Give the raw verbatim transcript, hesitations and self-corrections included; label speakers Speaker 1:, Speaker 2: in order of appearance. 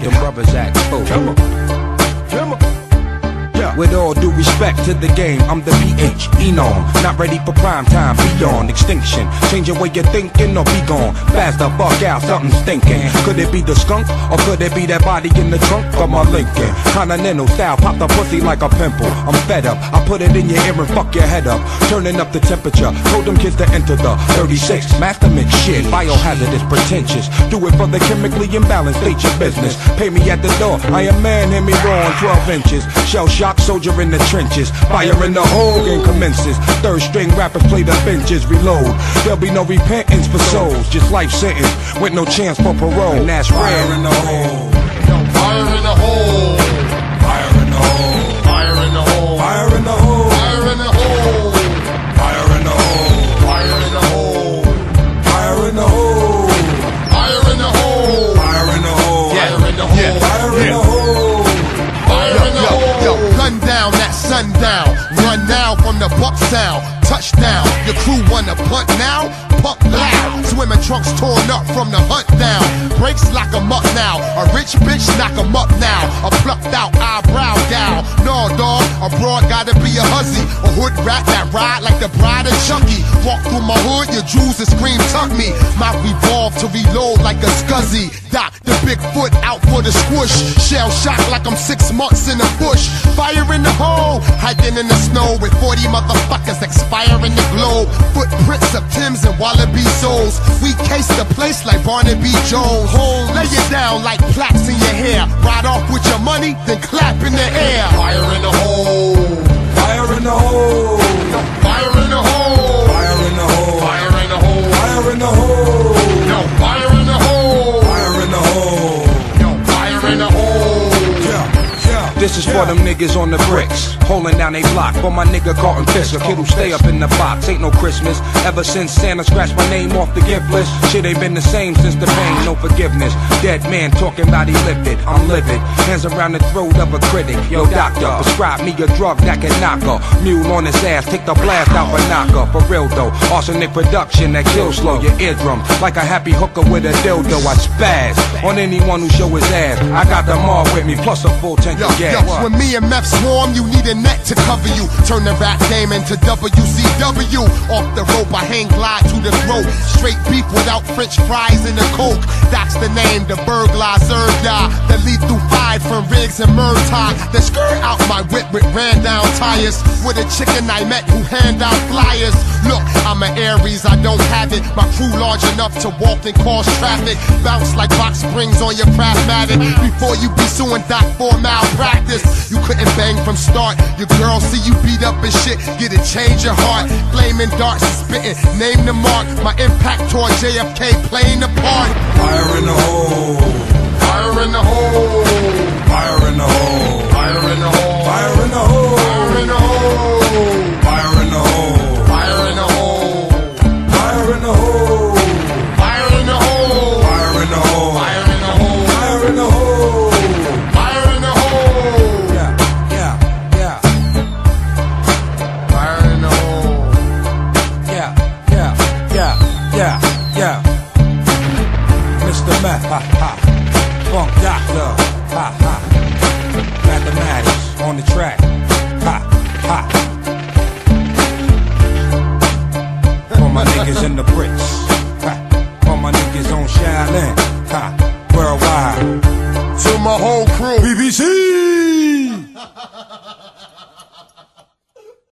Speaker 1: them brothers act cool.
Speaker 2: Come on, come on.
Speaker 1: With all due respect to the game, I'm the P H, Enon. Not ready for prime time, beyond extinction. Change your way you're thinking or be gone. Fast the fuck out, something's thinking. Could it be the skunk, or could it be that body in the trunk of my Lincoln? Continental style, pop the pussy like a pimple. I'm fed up, I put it in your ear and fuck your head up. Turning up the temperature, told them kids to enter the thirty-six. Master mix shit, biohazardous, pretentious. Do it for the chemically imbalanced, state your business. Pay me at the door, I am man, hear me roar on twelve inches. Shell shock, soldier in the trenches. Fire in the hole, game commences. Third string rappers play the benches, reload. There'll be no repentance for souls, just life sentence with no chance for parole. And that's
Speaker 2: Fire in the hole.
Speaker 3: Fire in the hole.
Speaker 2: Fire in the hole.
Speaker 3: Fire in the hole.
Speaker 2: Fire in the hole.
Speaker 3: Fire in the hole.
Speaker 2: Fire in the hole.
Speaker 3: Fire in the hole.
Speaker 2: Fire in the hole.
Speaker 3: Fire in the hole.
Speaker 2: Fire in the hole.
Speaker 3: Fire in the hole.
Speaker 2: Fire in the hole.
Speaker 3: Fire in the hole. Yo, gun down, that sundown. Run now from the buck sound. Touchdown. Your crew wanna punt now? Puck loud. Swimming trunks torn up from the hunt down. Breaks lock 'em up now. A rich bitch knock 'em up now. A plucked out eyebrow down. No dog, a broad gotta be a hussy. A hood rat that ride like the bride of Chucky. Walk through my hood, your jewels and scream tuck me. Mouth revolve to reload like a scuzzy. Doc, the big foot out for the squish. Shell shock like I'm six months in the bush. Fire in the hole, hiking in the snow with forty motherfuckers expiring the globe. Footprints of Timbs and Wallaby souls. We case the place like Barnaby Jones. Hold, lay it down like plaques in your hair. Ride off with your money, then clap in the air. Fire in the hole.
Speaker 2: Fire in the hole.
Speaker 3: Fire in the hole.
Speaker 2: Fire in the hole.
Speaker 3: Fire in the hole.
Speaker 2: Fire in the hole.
Speaker 3: No, fire in the hole.
Speaker 2: Fire in the hole.
Speaker 3: No, fire in the hole.
Speaker 2: Yeah, yeah.
Speaker 1: This is for them niggas on the bricks, holding down they block. For my nigga Carlton Fisk, a kid who stay up in the box. Ain't no Christmas ever since Santa scratched my name off the gift list. Shit ain't been the same since the pain, no forgiveness. Dead man talking about he lived it, I'm livid. Hands around the throat of a critic. Yo doctor, prescribe me a drug that can knock her. Mule on his ass, take the blast out for knocker. For real though, arsenic production that kills slow your eardrum. Like a happy hooker with a dildo, I spaz on anyone who show his ass. I got them all with me, plus a full tank
Speaker 3: Yo,
Speaker 1: of gas.
Speaker 3: yo, when me and Meth swarm, you need a net to cover you. Turn the rap game into W C W. Off the rope, I hang glide to the throat. Straight beef without French fries and a Coke. That's the name, the burglar Zerda. The lethal five from Riggs and Murtaugh. The skirt out my whip with ran down tires. With a chicken I met who hand out flyers. Look, I'm an Aries, I don't have it. My crew large enough to walk and cause traffic. Bounce like box springs on your Craftmatic. Before you be suing Doc for malpractice. You couldn't bang from start. Your girl see you beat up and shit, get it, change your heart. Flaming darts and spitting, name the mark. My impact toward J F K playing a part.
Speaker 2: Fire in the hole.
Speaker 3: Fire in the hole.
Speaker 2: Fire in the hole.
Speaker 3: Fire in the hole.
Speaker 2: Fire in the hole.
Speaker 3: Fire in the hole.
Speaker 2: Fire in the hole.
Speaker 3: Fire in the hole.
Speaker 2: Fire in the hole.
Speaker 3: Fire in the hole.
Speaker 2: Fire in the hole.
Speaker 3: Fire in the hole.
Speaker 2: Fire in the hole.
Speaker 3: Fire in the hole.
Speaker 2: Yeah, yeah, yeah.
Speaker 3: Fire in the hole.
Speaker 2: Yeah, yeah, yeah, yeah, yeah. Mister Meth, ha ha. Funk Doctor, ha ha. Mathematics on the track, ha ha. For my niggas in the bricks, ha. For my niggas on Shaolin, ha.